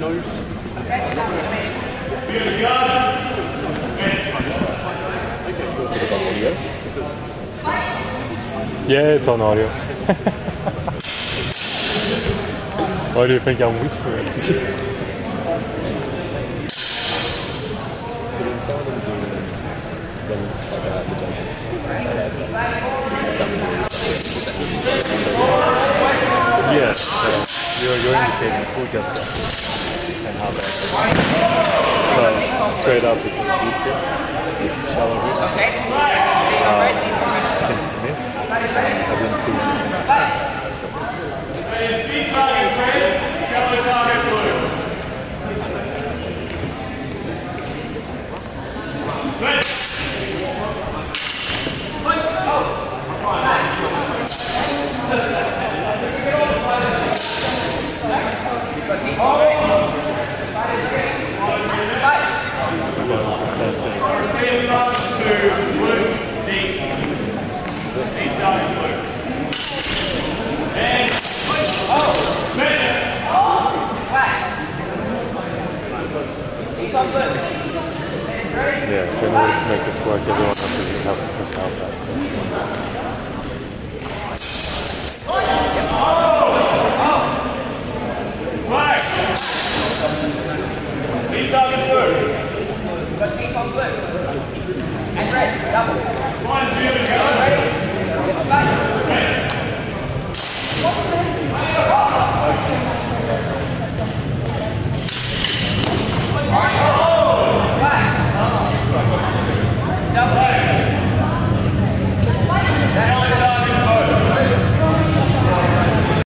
Yeah, it's on audio. Why do you think I'm whispering? So when some of them do then like the judges, Yes, you're indicating who just got and how bad. So straight up is a deep hit, shallow hit. Miss. I didn't see anything. Deep target red, shallow target blue. Red. Yeah, so in order to make this work, everyone has to help us out.